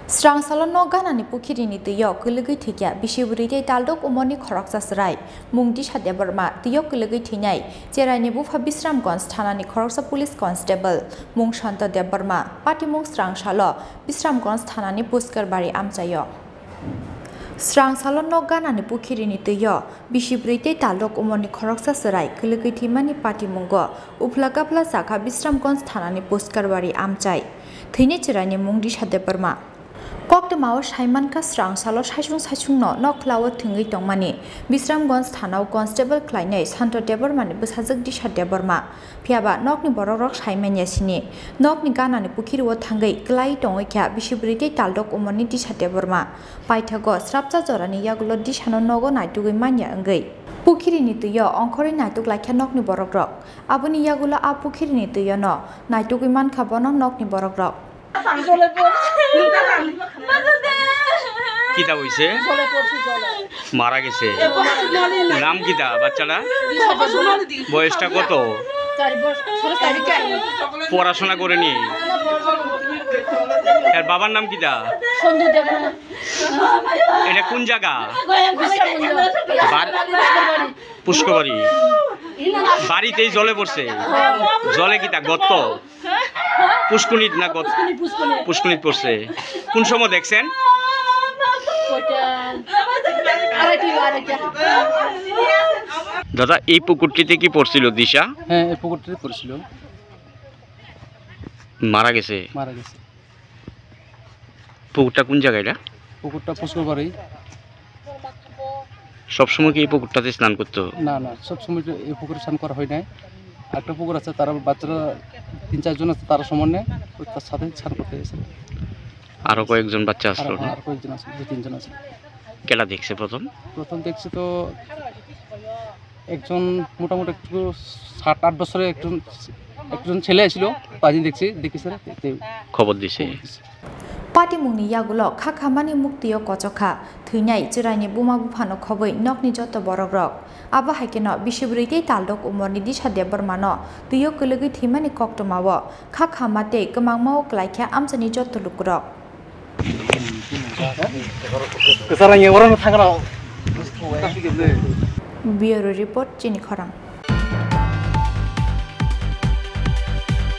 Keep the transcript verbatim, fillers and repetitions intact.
Strang salon no Ganani Pukhirini twio Kulugwi thikya Bisibwrwi Taldok Omarni khoroksa Chwrai mung Disha Debbarma twio Kulugwi thinai Cheraini bufa Bisibwrwi thanani khoroksa police constable mung Shanta Debbarma party mung Strang salo Bisibwrwi thanani puskar bari amchayo Strang salon no Ganani Pukhirini twio Bisibwrwi Taldok Omarni khoroksa Chwrai Kulugwi thimani party mungo uplaka pla saka Bisibwrwi thanani puskar bari amchai thine Cheraini mung Disha Debbarma Koktemao Shaimanka Strang Salo Shachung Sachung no Noklawa Tungi Tongmani, Bisibwrwi Thanao Constable Klainai, Santo Debbarma Busazak Disha Debbarma, Piaba Nokni Borok Shaiman Yasini, Nokni Ganani Pukhirini Tangai, Klai Thowikha, Bisibwrwi Taldok Omarni Disha Debbarma, Paitago, Srapcha Zorani Yagulo Dishano Nogo Naitugi Manya Angai. Pukhirini twio Onkori Naituk Laikha Nokni Borok, Abuni Yagula A Pukhirini twio no, Naitugi Man Kabono Nokni Borok. কিতা হইছে মারা গেছে নাম কিতা বাচ্চাটা বয়সটা কত পড়াশোনা করেনি এর বাবার নাম কিতা এটা কোন জায়গা পুষ্করবাড়ি বাড়িতেই জলে পড়ছে জলে কিতা গর্ত পুষ্কুনিত না গত পুষ্কুনিত পড়ছে কোন সময় দেখছেন দাদা এই পুকুরটিতে কি পড়ছিল দিশা হ্যাঁ এই পুকুরটিতে পড়ছিল মারা গেছে মারা গেছে পুকুরটা কোন জায়গায় এটা পুকুরটা পুষ্করবাড়ি সব সময় কি এই পুকুরটাতে স্নান করতে না না সব সময় এই পুকুরে স্নান করা হয় না একটা পুকুর আছে তারা বাচ্চারা তিন চারজন আছে তারা সমানে তার সাথে স্নান করতে গেছে আরো কয়েকজন বাচ্চা আসলো না আর কয়েকজন আছে দু তিনজন আছে কেলা দেখছে প্রথম প্রথম দেখছি তো একজন মোটামুটি একটু সাত আট বছরের একজন একজন ছেলে ছিল পাঁচদিন দেখছি দেখি স্যার খবর দিছে Party mungni yagulo khakamani muktiyo kochokha thunai chiraini buma bufano khoboi nokni joto borokrok aba haikeno Bisibwrwi Taldok Omarni Disha Debbarma no twio Kulugwi thimani koktomawo khakamate kemangmao klaikha amchani joto lukrok Bureau report Chini Khorang